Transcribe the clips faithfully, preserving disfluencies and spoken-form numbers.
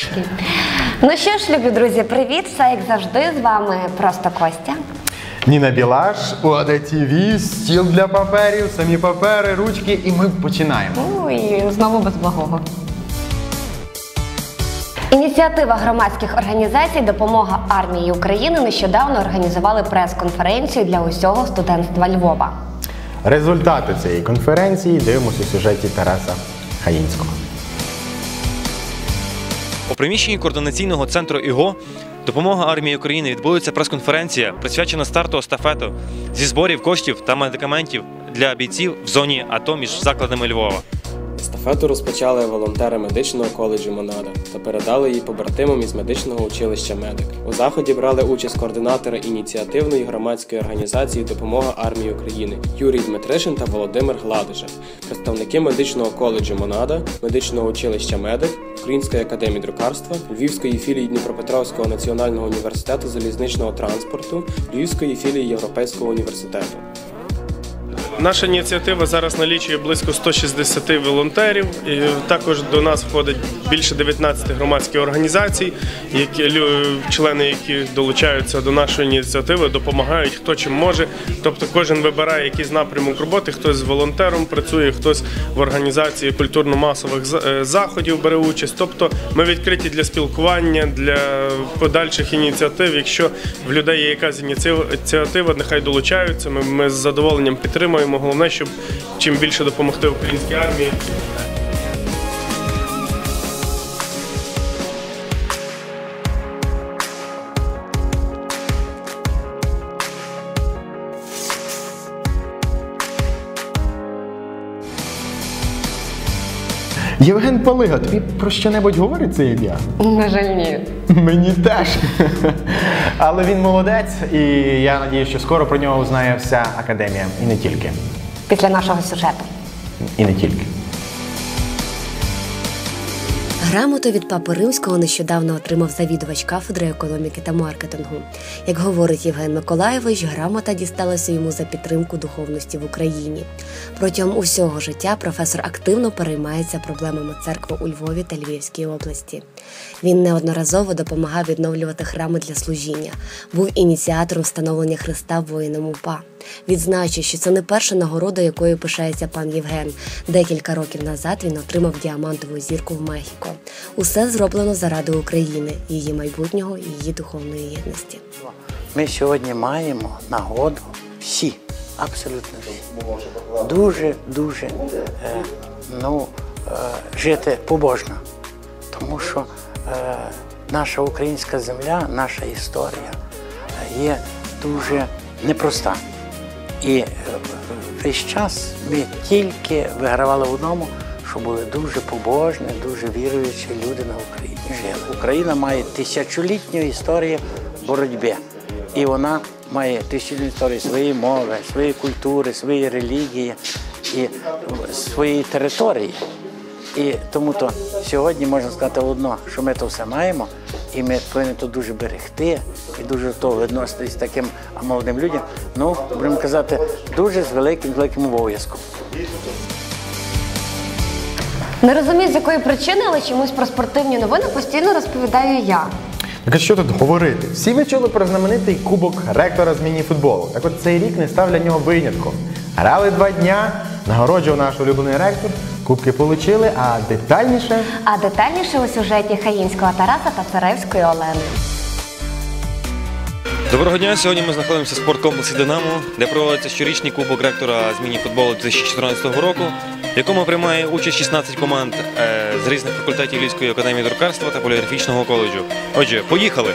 трошечки. Ну що ж, любі друзі, привіт! Все як завжди, з вами просто Костя. Ніна Білаш, ОАД-ТВ, стіл для паперів, самі папери, ручки, і ми починаємо. Ой, знову без благого. Ініціатива громадських організацій «Допомога армії України» нещодавно організували прес-конференцію для усього студентства Львова. Результати цієї конференції дивимося у сюжеті Тараса Хаїнського. У приміщенні координаційного центру ІГО «Допомога армії України» відбудеться прес-конференція, присвячена старту естафету зі зборів коштів та медикаментів для бійців в зоні АТО між закладами Львова. Естафету розпочали волонтери медичного коледжу «Монада» та передали її побратимам із медичного училища «Медик». У заході брали участь координатори ініціативної громадської організації «Допомога армії України» Юрій Дмитришин та Володимир Гладишев, представники медичного коледжу «Монада», медичного училища «Медик», Української академії друкарства, Львівської філії Дніпропетровського національного університету залізничного транспорту, Львівської філії Європейського університету. Наша ініціатива зараз налічує близько ста шістдесяти волонтерів. І також до нас входить більше дев'ятнадцяти громадських організацій, які, члени яких долучаються до нашої ініціативи, допомагають хто чим може. Тобто кожен вибирає якийсь напрямок роботи, хтось з волонтером працює, хтось в організації культурно-масових заходів бере участь. Тобто ми відкриті для спілкування, для подальших ініціатив. Якщо в людей є якась ініціатива, нехай долучаються, ми, ми з задоволенням підтримуємо. Головне, щоб чим більше допомогти українській армії. Євген Палига, тобі про що-небудь говорить це ім'я? На жаль, ні. Мені теж. Але він молодець, і я сподіваюся, що скоро про нього узнає вся академія. І не тільки. Після нашого сюжету. І не тільки. Грамоту від Папи Римського нещодавно отримав завідувач кафедри економіки та маркетингу. Як говорить Євген Миколайович, грамота дісталася йому за підтримку духовності в Україні. Протягом усього життя професор активно переймається проблемами церкви у Львові та Львівській області. Він неодноразово допомагав відновлювати храми для служіння, був ініціатором встановлення Христа воїнам УПА. Відзначу, що це не перша нагорода, якою пишається пан Євген. Декілька років назад він отримав діамантову зірку в Мехіко. Усе зроблено заради України, її майбутнього і її духовної єдності. Ми сьогодні маємо нагоду всі, абсолютно всі, дуже-дуже е, ну, е, жити побожно. Тому що е, наша українська земля, наша історія є дуже непроста. І весь час ми тільки вигравали в одному, що були дуже побожні, дуже віруючі люди на Україні жили. Україна має тисячолітню історію боротьби. І вона має тисячолітню історію своєї мови, своєї культури, своєї релігії і своєї території. І тому то сьогодні можна сказати одно, що ми то все маємо, і ми повинні то дуже берегти, і дуже до того відноситись таким молодим людям, ну, будемо казати, дуже з великим, великим обов'язком. Не розумію, з якої причини, але чомусь про спортивні новини постійно розповідаю я. Так а що тут говорити? Всі ви чули про знаменитий кубок ректора з міні-футболу. Так от цей рік не став для нього винятком. Грали два дня, нагороджував наш улюблений ректор, кубки отримали, а детальніше... А детальніше у сюжеті Хаїнського Тараса та Царевської Олени. Доброго дня! Сьогодні ми знаходимося в спорткомплексі «Динамо», де проводиться щорічний кубок ректора з міні-футболу дві тисячі чотирнадцятого року, в якому приймає участь шістнадцять команд з різних факультетів Львівської академії друкарства та поліграфічного коледжу. Отже, поїхали!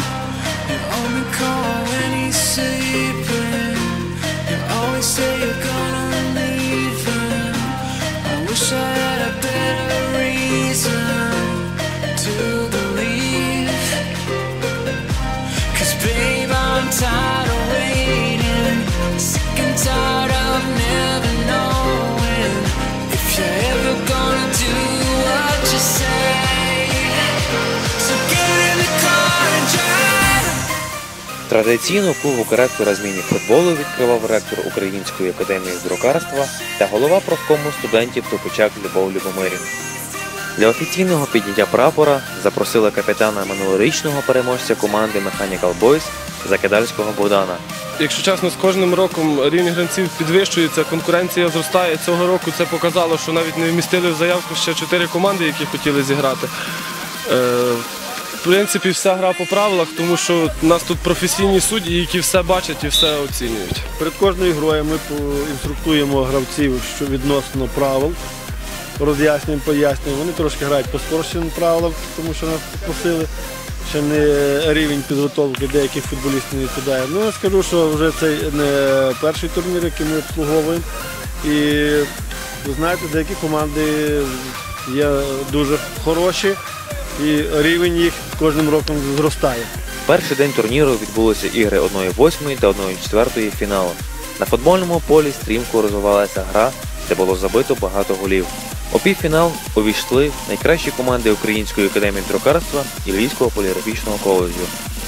Tired of waiting, sick and tired of never knowing if you're ever gonna do what you say. So get in the car and drive. Традиційно кубок ректора з міні-футболу відкривав ректор Української академії друкарства та голова профкому студентів Топичак Любов Любомирівна. Для офіційного підняття прапора запросили капітана минулорічного переможця команди Mechanical Boys Закидальського Богдана. Якщо чесно, з кожним роком рівень гравців підвищується, конкуренція зростає. Цього року це показало, що навіть не вмістили в заявку ще чотири команди, які хотіли зіграти. Е, в принципі, вся гра по правилах, тому що у нас тут професійні судді, які все бачать і все оцінюють. Перед кожною грою ми інструктуємо гравців, що відносно правил, роз'яснюємо, пояснюємо. Вони трошки грають по спрощеним правилам, тому що нас попросили. Ще не рівень підготовки деяких футболістів не відповідає. Ну, я скажу, що вже це не перший турнір, який ми обслуговуємо. І ви знаєте, деякі команди є дуже хороші, і рівень їх кожним роком зростає. Перший день турніру відбулися ігри одна восьма та одна четверта фіналу. На футбольному полі стрімко розвивалася гра, де було забито багато голів. У півфінал увійшли найкращі команди Української академії друкарства і Львівського поліграфічного коледжу.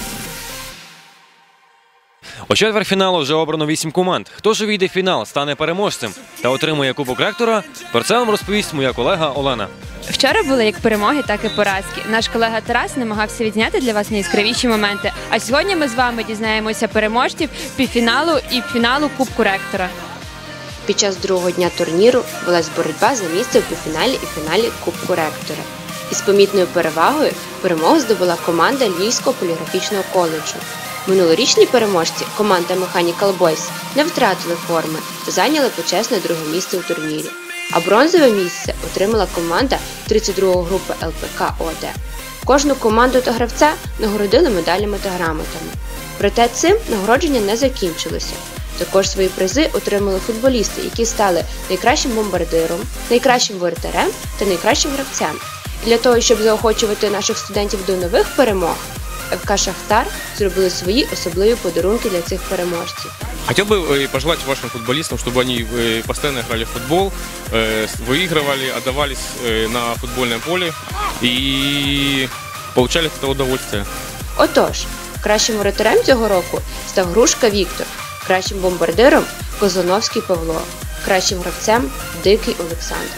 У четвертьфіналу вже обрано вісім команд. Хто ж увійде в фінал, стане переможцем та отримує Кубок ректора, про це вам розповість моя колега Олена. Вчора були як перемоги, так і поразки. Наш колега Тарас намагався відзняти для вас найяскравіші моменти. А сьогодні ми з вами дізнаємося переможців півфіналу і фіналу Кубку ректора. Під час другого дня турніру велась боротьба за місце у півфіналі і фіналі Кубку ректора. Із помітною перевагою перемогу здобула команда Львівського поліграфічного коледжу. Минулорічні переможці, команда Mechanical Boys, не втратили форми та зайняли почесне друге місце у турнірі. А бронзове місце отримала команда тридцять другої групи ел пе ка о де. Кожну команду та гравця нагородили медалями та грамотами. Проте цим нагородження не закінчилося. Також свої призи отримали футболісти, які стали найкращим бомбардиром, найкращим воротарем та найкращим гравцем. І для того, щоб заохочувати наших студентів до нових перемог, еф ка «Шахтар» зробили свої особливі подарунки для цих переможців. Хотел бы пожелать вашим футболистам, чтобы они постоянно играли в футбол, выигрывали, отдавались на футбольном поле и получали от этого удовольствие. Отож, кращим воротарем цього року став Грушка Віктор, кращим бомбардиром – Козлановський Павло, кращим гравцем – Дикий Олександр.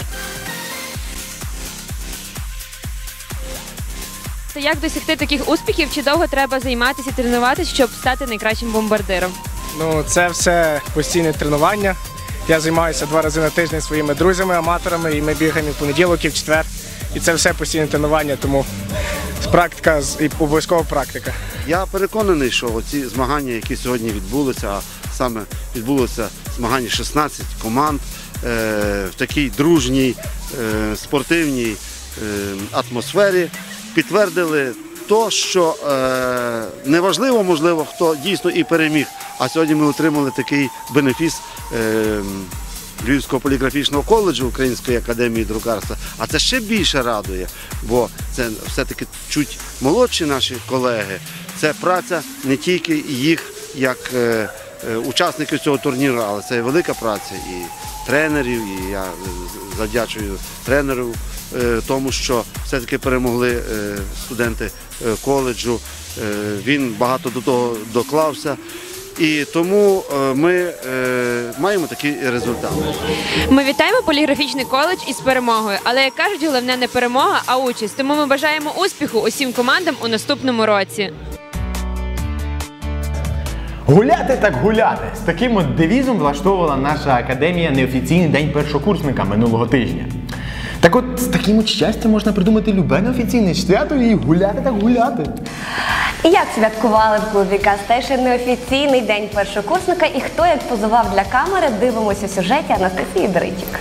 Як досягти таких успіхів, чи довго треба займатися і тренуватися, щоб стати найкращим бомбардиром? Ну, це все постійне тренування. Я займаюся два рази на тиждень зі своїми друзями, аматорами, і ми бігаємо в понеділок і в четвер. І це все постійне тренування, тому практика і обов'язкова практика. Я переконаний, що оці змагання, які сьогодні відбулися, а саме відбулося змагання шістнадцять команд в такій дружній спортивній атмосфері, підтвердили те, що е, неважливо, можливо, хто дійсно і переміг. А сьогодні ми отримали такий бенефіс е, Львівського поліграфічного коледжу Української академії друкарства. А це ще більше радує, бо це все-таки чуть молодші наші колеги. Це праця не тільки їх як е, е, учасників цього турніру, але це і велика праця і тренерів, і я завдячую тренеру тому, що все-таки перемогли студенти коледжу. Він багато до того доклався. І тому ми маємо такий результат. Ми вітаємо поліграфічний коледж із перемогою. Але, як кажуть, головне не перемога, а участь. Тому ми бажаємо успіху усім командам у наступному році. Гуляти так гуляти! З таким от девізом влаштовувала наша академія неофіційний день першокурсника минулого тижня. Так от, з таким от щастям можна придумати любе неофіційне свято і гуляти так гуляти. Як святкували в клубі Кастейшн неофіційний день першокурсника і хто як позував для камери, дивимося в сюжеті Анастасії Дричик.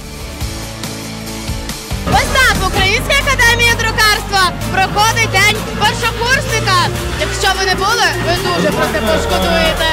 Ось так в Українській академії друкарства проходить день першокурсника. Якщо ви не були, ви дуже про це пошкодуєте.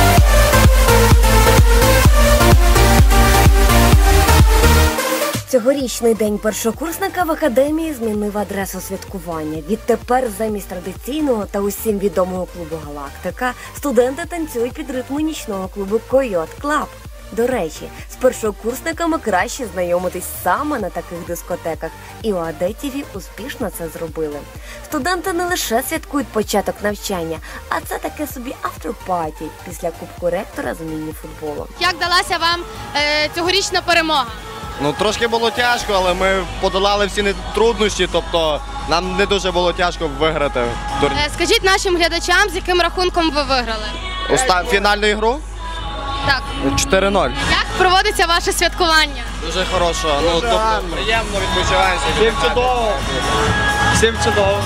Цьогоріч Щорічний день першокурсника в академії змінив адресу святкування. Відтепер замість традиційного та усім відомого клубу «Галактика» студенти танцюють під ритми нічного клубу «Койот Клаб». До речі, з першокурсниками краще знайомитись саме на таких дискотеках, і у АД-ТІВІ успішно це зробили. Студенти не лише святкують початок навчання, а це таке собі автор-паті після Кубку ректора з міні-футболу. Як далася вам е, цьогорічна перемога? Ну, трошки було тяжко, але ми подолали всі труднощі, тобто нам не дуже було тяжко виграти турнір. Е, скажіть нашим глядачам, з яким рахунком ви виграли? Оста... Фінальну ігру? Так. чотири ноль. Як проводиться ваше святкування? Дуже хорошо. Ну, тобто, приємно відпочиваємося. Всім чудово. Всім чудово.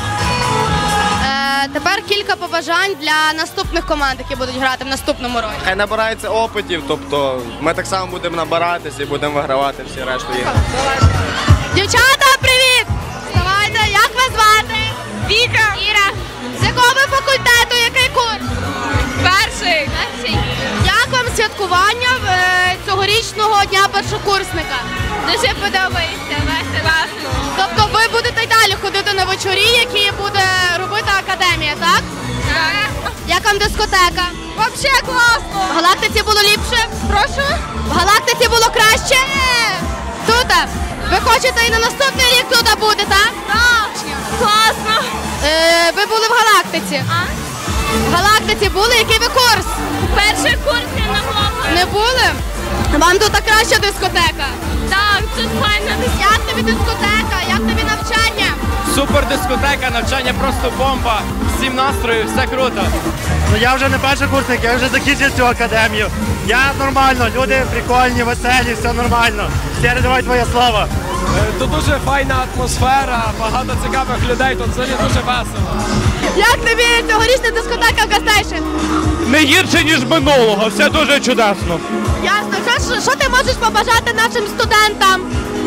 Е, тепер кілька побажань для наступних команд, які будуть грати в наступному році. Хай набирається опитів, тобто ми так само будемо набиратися і будемо вигравати всі решту ігор. Дівчата, привіт! Вставайте, як вас звати? Віка. Іра. З якого ви факультету, який курс? Перший. Перший. Як вам святкування е, цьогорічного дня першокурсника? Дуже подобається, весело. Тобто ви будете й далі ходити на вечорі, які буде робити академія, так? Так. Як вам дискотека? Взагалі класно. В Галактиці було ліпше? Прошу? В Галактиці було краще? Тут? Ви хочете і на наступний рік тут бути, так? Так. Класно. Е, ви були в Галактиці? А? В Галактиці були? Який ви курс? Перший курс я не була. Не були? Вам тут краща дискотека? Так, тут файна дискотека. Як тобі дискотека? Як тобі навчання? Супер дискотека, навчання просто бомба. Всім настрою, все круто. Ну я вже не першокурсник, я вже закінчив цю академію. Я нормально, люди прикольні, веселі, все нормально. Сєре, давай твоє слово. Тут дуже файна атмосфера, багато цікавих людей, тут взагалі дуже весело. Як тобі цьогорічна дискотека в Гастейшн? Не гірше, ніж минулого, все дуже чудесно. Ясно. Що, що ти можеш побажати нашим студентам?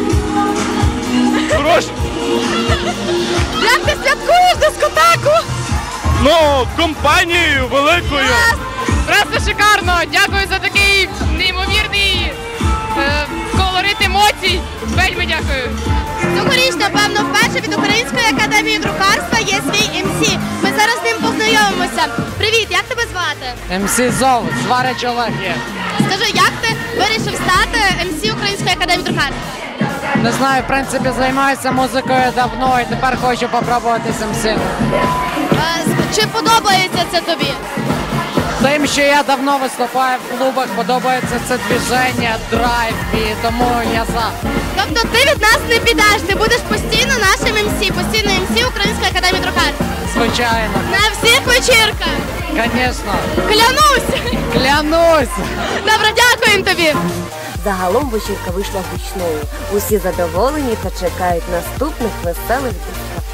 Гроші. Як ти святкуєш дискотеку? Ну, компанією великою. Просто шикарно. Дякую за такий неймовірний е, колорит емоцій. Вельми дякую. Цьогоріч, напевно, вперше від Української академії друкарства є свій ем сі. Ми зараз з ним познайомимося. Привіт, як тебе звати? ем сі Зов, Зварич Олег є. Скажи, як ти вирішив стати ем сі Української академії друкарства? Не знаю, в принципі, займаюся музикою давно і тепер хочу попробувати ем сі. Е, чи подобається це тобі? Тим, що я давно виступаю в клубах, подобається це движення, драйв, і тому я за. Тобто ти від нас не підеш, ти будеш постійно нашим ем сі, постійно ем сі Української академії друкарства? Звичайно. На всіх вечірках? Звісно. Клянусь! Клянусь! Добре, дякуємо тобі! Загалом вечірка вийшла гучною. Усі задоволені та чекають наступних веселих дискотек.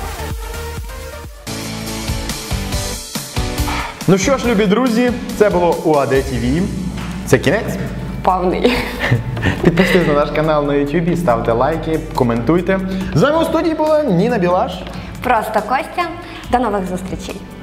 Ну що ж, любі друзі, це було у АД-ТІВІ. Це кінець? Повний. Підписуйтесь на наш канал на ютубі, ставте лайки, коментуйте. З вами у студії була Ніна Білаш. Просто Костя. До нових зустрічей.